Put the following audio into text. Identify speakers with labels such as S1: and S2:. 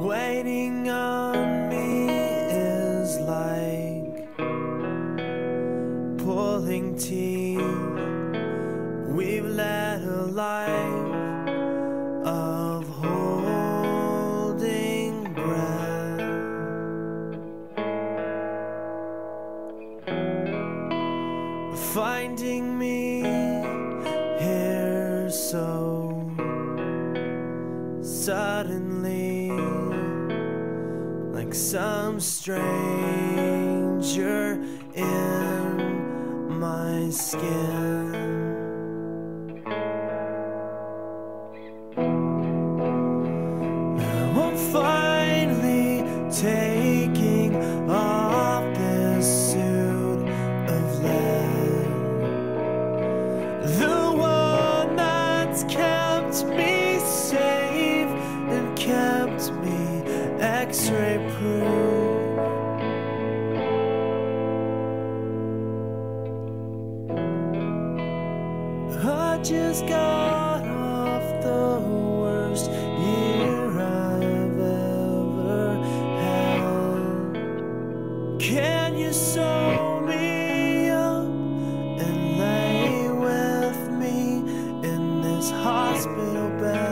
S1: Waiting on me is like pulling teeth. We've led a life of holding breath, finding me here so suddenly, like some stranger in my skin. Now I'm finally taking off this suit of lead, the one that's kept me safe and kept me X-ray proof. I just got off the worst year I've ever had. Can you sew me up and lay with me in this hospital bed?